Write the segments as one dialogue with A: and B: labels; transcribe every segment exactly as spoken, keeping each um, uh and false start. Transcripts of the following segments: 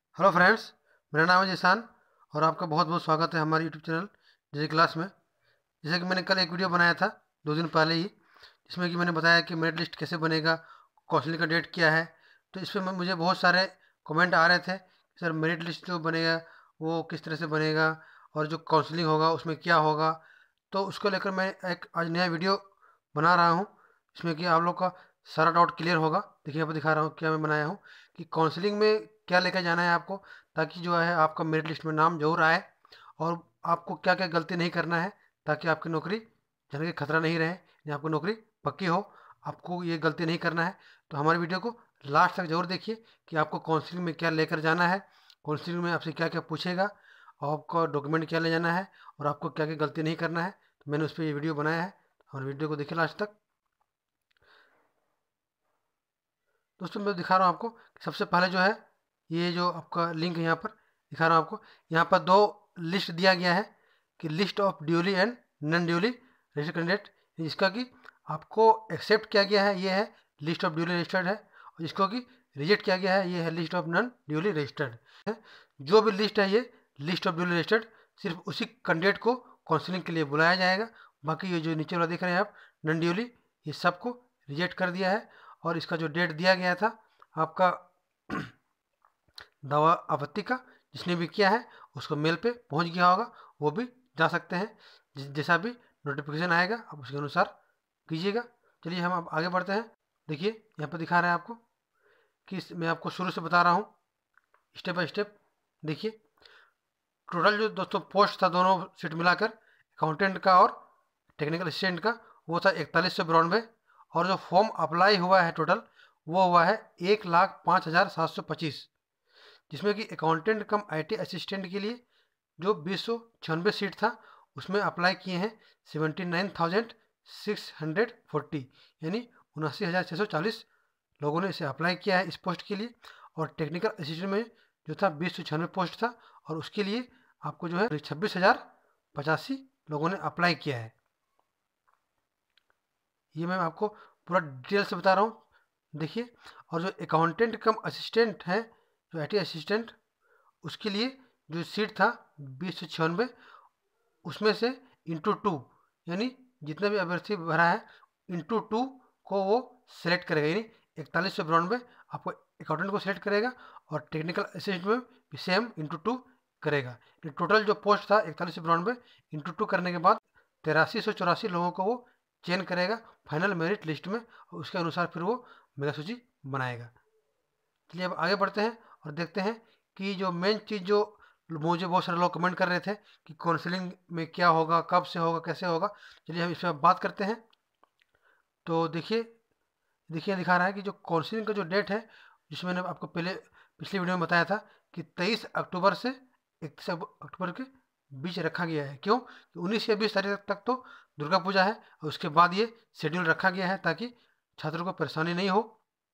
A: Hello friends, मेरा नाम है जिसान और आपका बहुत बहुत स्वागत है हमारे यूट्यूब चैनल जे क्लास में। जैसे कि मैंने कल एक वीडियो बनाया था दो दिन पहले ही, जिसमें कि मैंने बताया कि मेरिट लिस्ट कैसे बनेगा, काउंसलिंग का डेट क्या है। तो इस पर मुझे बहुत सारे कमेंट आ रहे थे कि सर मेरिट लिस्ट जो बनेगा वो किस तरह से बनेगा और जो काउंसलिंग होगा उसमें क्या होगा। तो उसको लेकर मैं एक आज नया वीडियो बना रहा हूँ, इसमें कि आप लोग का सारा डाउट क्लियर होगा। देखिए यहाँ पर दिखा रहा हूँ क्या मैं बनाया हूँ कि काउंसलिंग में क्या लेकर जाना है आपको, ताकि जो है आपका मेरिट लिस्ट में नाम जरूर आए। और आपको क्या क्या गलती नहीं करना है ताकि आपकी नौकरी जाने का खतरा नहीं रहे या आपकी नौकरी पक्की हो। आपको ये गलती नहीं करना है। तो हमारे वीडियो को लास्ट तक जरूर देखिए कि आपको काउंसलिंग में क्या लेकर जाना है, काउंसलिंग में आपसे क्या क्या पूछेगा और आपका डॉक्यूमेंट क्या ले जाना है और आपको क्या क्या गलती नहीं करना है। तो मैंने उस पर ये वीडियो बनाया है और वीडियो को देखिए लास्ट तक। दोस्तों मैं दिखा रहा हूँ आपको कि सबसे पहले जो है ये जो आपका लिंक है यहाँ पर दिखा रहा हूँ आपको। यहाँ पर दो लिस्ट दिया गया है कि list of duly and non duly registered candidate, जिसका कि आपको एक्सेप्ट किया गया है ये है लिस्ट ऑफ ड्यूली रजिस्टर्ड है, और जिसको कि रिजेक्ट किया गया है ये है list of non duly registered है। जो भी लिस्ट है ये लिस्ट ऑफ ड्यूली रजिस्टर्ड, सिर्फ उसी कैंडिडेट को काउंसलिंग के लिए बुलाया जाएगा। बाकी ये जो नीचे वाला देख रहे हैं आप नॉन ड्यूली, ये सबको रिजेक्ट कर दिया है। और इसका जो डेट दिया गया था आपका दावा आपत्ति का, जिसने भी किया है उसको मेल पे पहुंच गया होगा, वो भी जा सकते हैं। जैसा भी नोटिफिकेशन आएगा आप उसके अनुसार कीजिएगा। चलिए हम अब आगे बढ़ते हैं। देखिए यहाँ पर दिखा रहे हैं आपको कि मैं आपको शुरू से बता रहा हूँ स्टेप बाय स्टेप। देखिए टोटल जो दोस्तों पोस्ट था दोनों सीट मिलाकर, अकाउंटेंट का और टेक्निकल असिस्टेंट का, वो था इकतालीस सौ बिरानवे। और जो फॉर्म अप्लाई हुआ है टोटल वो हुआ है एक लाख पाँच हज़ार सात सौ पच्चीस, जिसमें कि अकाउंटेंट कम आईटी असिस्टेंट के लिए जो बीस सौ छियानवे सीट था उसमें अप्लाई किए हैं seventy nine thousand six hundred forty, यानी उनासी हज़ार छः सौ चालीस लोगों ने इसे अप्लाई किया है इस पोस्ट के लिए। और टेक्निकल असिस्टेंट में जो था बीस सौ छियानवे पोस्ट था और उसके लिए आपको जो है छब्बीस हज़ार पचासी लोगों ने अप्लाई किया है। ये मैं आपको पूरा डिटेल से बता रहा हूँ। देखिए और जो अकाउंटेंट कम असिस्टेंट है, जो आई असिस्टेंट, उसके लिए जो सीट था बीस सौ छियानवे, उसमें से इंटू टू, यानी जितने भी अभ्यर्थी भरा है इंटू टू को वो सेलेक्ट करेगा, यानी इकतालीस सौ बिरानवे आपको अकाउंटेंट को सेलेक्ट करेगा और टेक्निकल असिस्टेंट में भी सेम इंटू टू करेगा। टोटल जो पोस्ट था इकतालीस सौ बिरानवे इंटू टू करने के बाद तिरासी सौ चौरासी लोगों को वो चयन करेगा फाइनल मेरिट लिस्ट में, और उसके अनुसार फिर वो मेगा सूची बनाएगा। चलिए अब आगे बढ़ते हैं और देखते हैं कि जो मेन चीज़ जो मुझे बहुत सारे लोग कमेंट कर रहे थे कि काउंसलिंग में क्या होगा, कब से होगा, कैसे होगा। चलिए हम इस पर बात करते हैं। तो देखिए देखिए दिखा रहा है कि जो काउंसलिंग का जो डेट है, जिसमें मैंने आपको पहले पिछली वीडियो में बताया था कि तेईस अक्टूबर से इकतीस अक्टूबर के बीच रखा गया है। क्यों? उन्नीस या बीस तारीख तक तो दुर्गा पूजा है और उसके बाद ये शेड्यूल रखा गया है ताकि छात्रों को परेशानी नहीं हो।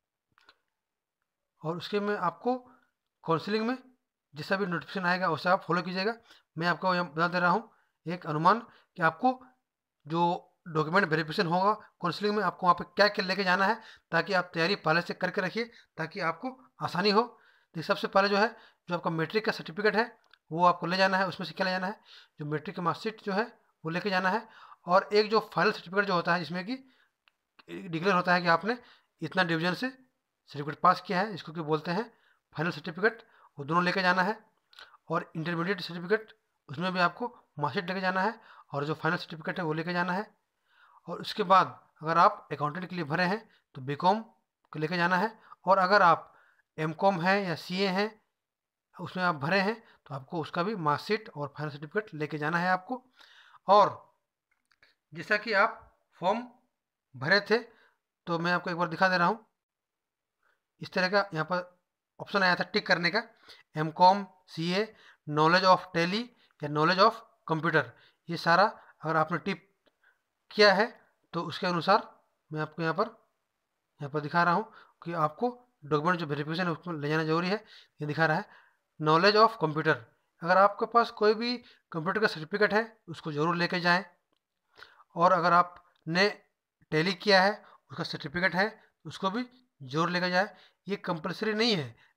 A: और उसके में आपको काउंसलिंग में जैसा भी नोटिफिकेशन आएगा वैसा आप फॉलो कीजिएगा। मैं आपको यहाँ बता दे रहा हूँ एक अनुमान कि आपको जो डॉक्यूमेंट वेरिफिकेशन होगा काउंसलिंग में, आपको वहाँ पे क्या क्या लेके जाना है, ताकि आप तैयारी पहले से करके रखिए ताकि आपको आसानी हो। तो सबसे पहले जो है जो आपका मैट्रिक का सर्टिफिकेट है वो आपको ले जाना है। उसमें से क्या ले जाना है, जो मैट्रिक का मार्कशीट जो है वो लेके जाना है। और एक जो फाइनल सर्टिफिकेट जो होता है जिसमें कि डिक्लेयर होता है कि आपने इतना डिवीजन से सर्टिफिकेट पास किया है, इसको क्या बोलते हैं फाइनल सर्टिफिकेट, वो दोनों लेके जाना है। और इंटरमीडिएट सर्टिफिकेट, उसमें भी आपको मार्कशीट लेके जाना है और जो फाइनल सर्टिफिकेट है वो लेके जाना है। और उसके बाद अगर आप अकाउंटेंट के लिए भरे हैं तो बी कॉम को लेके जाना है। और अगर आप एम कॉम है या सी ए हैं उसमें आप भरे हैं तो आपको उसका भी मार्कशीट और फाइनल सर्टिफिकेट लेके जाना है आपको। और जैसा कि आप फॉर्म भरे थे तो मैं आपको एक बार दिखा दे रहा हूँ। इस तरह का यहाँ पर ऑप्शन आया था टिक करने का, M com, C A, knowledge of Tally या नॉलेज ऑफ कंप्यूटर। ये सारा अगर आपने टिक किया है तो उसके अनुसार मैं आपको यहाँ पर यहाँ पर दिखा रहा हूँ कि आपको डॉक्यूमेंट जो वेरिफिकेशन है उसमें ले जाना जरूरी है। ये दिखा रहा है नॉलेज ऑफ कंप्यूटर, अगर आपके पास कोई भी कंप्यूटर का सर्टिफिकेट है उसको ज़रूर लेके जाएं। और अगर आपने टैली किया है उसका सर्टिफिकेट है उसको भी जरूर लेकर जाए। ये कंपलसरी नहीं है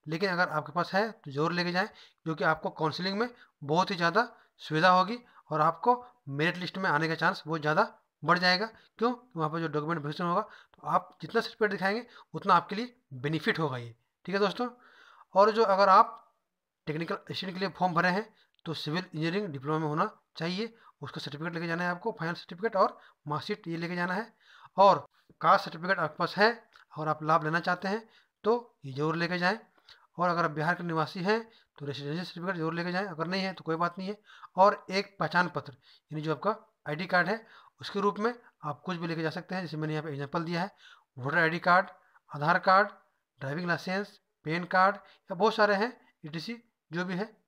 A: लेकिन अगर आपके पास है तो ज़रूर लेके जाएँ, क्योंकि आपको काउंसलिंग में बहुत ही ज़्यादा सुविधा होगी और आपको मेरिट लिस्ट में आने का चांस बहुत ज़्यादा बढ़ जाएगा। क्यों? वहाँ पर जो डॉक्यूमेंट वेरिफिकेशन होगा, तो आप जितना सर्टिफिकेट दिखाएंगे उतना आपके लिए बेनिफिट होगा ये। ठीक है दोस्तों। और जो अगर आप टेक्निकल असिस्टेंट के लिए फॉर्म भरे हैं तो सिविल इंजीनियरिंग डिप्लोमा में होना चाहिए, उसका सर्टिफिकेट लेके जाना है आपको, फाइनल सर्टिफिकेट और मार्कशीट ये लेके जाना है। और कास्ट सर्टिफिकेट आपके पास है और आप लाभ लेना चाहते हैं तो ये जरूर लेके जाएं। और अगर आप बिहार के निवासी हैं तो रेसिडेंशियल सर्टिफिकेट जरूर लेके जाएं, अगर नहीं है तो कोई बात नहीं है। और एक पहचान पत्र यानी जो आपका आईडी कार्ड है उसके रूप में आप कुछ भी लेके जा सकते हैं, जैसे मैंने यहाँ पे एग्जांपल दिया है, voter ID card, Aadhaar card, driving licence, PAN card, या बहुत सारे हैं ईटीसी जो भी है।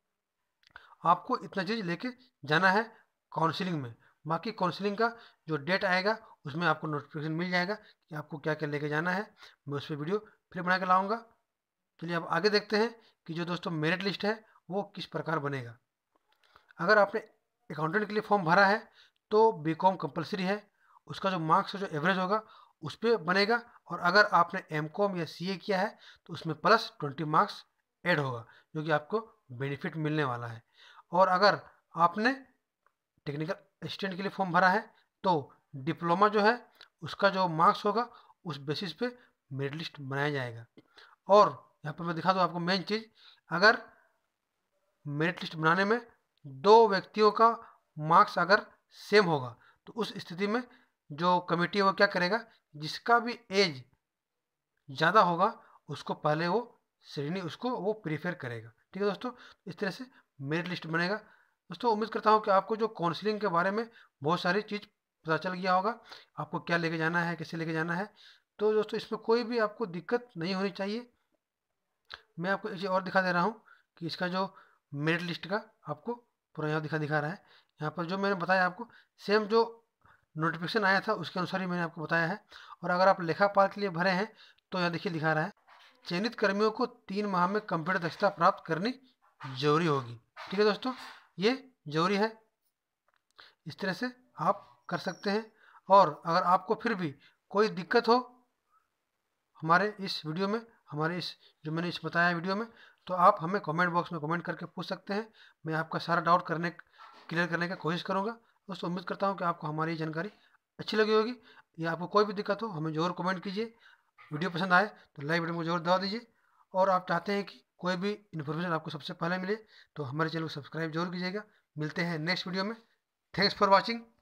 A: आपको इतना चीज़ लेके जाना है काउंसलिंग में। बाकी काउंसलिंग का जो डेट आएगा उसमें आपको नोटिफिकेशन मिल जाएगा कि आपको क्या क्या लेके जाना है। मैं उस पर वीडियो फिर बना के लाऊंगा। चलिए अब आगे देखते हैं कि जो दोस्तों मेरिट लिस्ट है वो किस प्रकार बनेगा। अगर आपने अकाउंटेंट के लिए फॉर्म भरा है तो बी कॉम कंपल्सरी है, उसका जो मार्क्स जो एवरेज होगा उस पर बनेगा। और अगर आपने एम कॉम या सी ए किया है तो उसमें प्लस ट्वेंटी मार्क्स ऐड होगा, जो कि आपको बेनिफिट मिलने वाला है। और अगर आपने टेक्निकल असिस्टेंट के लिए फॉर्म भरा है तो डिप्लोमा जो है उसका जो मार्क्स होगा उस बेसिस पे मेरिट लिस्ट बनाया जाएगा। और यहाँ पर मैं दिखा दूँ आपको मेन चीज़, अगर मेरिट लिस्ट बनाने में दो व्यक्तियों का मार्क्स अगर सेम होगा तो उस स्थिति में जो कमेटी है वो क्या करेगा, जिसका भी एज ज़्यादा होगा उसको पहले वो श्रेणी उसको वो प्रीफर करेगा। ठीक है दोस्तों, इस तरह से मेरिट लिस्ट बनेगा। दोस्तों उम्मीद करता हूँ कि आपको जो काउंसलिंग के बारे में बहुत सारी चीज़ पता चल गया होगा, आपको क्या लेके जाना है, कैसे लेके जाना है। तो दोस्तों इसमें कोई भी आपको दिक्कत नहीं होनी चाहिए। मैं आपको एक चीज़ और दिखा दे रहा हूँ कि इसका जो मेरिट लिस्ट का आपको पूरा यहाँ दिखा दिखा रहा है। यहाँ पर जो मैंने बताया आपको सेम जो नोटिफिकेशन आया था उसके अनुसार ही मैंने आपको बताया है। और अगर आप लेखापाल के लिए भरे हैं तो यहाँ देखिए दिखा रहा है, चयनित कर्मियों को तीन माह में कंप्यूटर दक्षता प्राप्त करनी जरूरी होगी। ठीक है दोस्तों, ये जरूरी है। इस तरह से आप कर सकते हैं। और अगर आपको फिर भी कोई दिक्कत हो हमारे इस वीडियो में, हमारे इस जो मैंने इस बताया वीडियो में, तो आप हमें कमेंट बॉक्स में कमेंट करके पूछ सकते हैं। मैं आपका सारा डाउट करने क्लियर करने की कोशिश करूँगा। दोस्तों उम्मीद करता हूँ कि आपको हमारी जानकारी अच्छी लगी होगी। या आपको कोई भी दिक्कत हो हमें ज़रूर कमेंट कीजिए। वीडियो पसंद आए तो लाइक बटन को जरूर दबा दीजिए। और आप चाहते हैं कि कोई भी इन्फॉर्मेशन आपको सबसे पहले मिले तो हमारे चैनल को सब्सक्राइब जरूर कीजिएगा। मिलते हैं नेक्स्ट वीडियो में। Thanks for watching.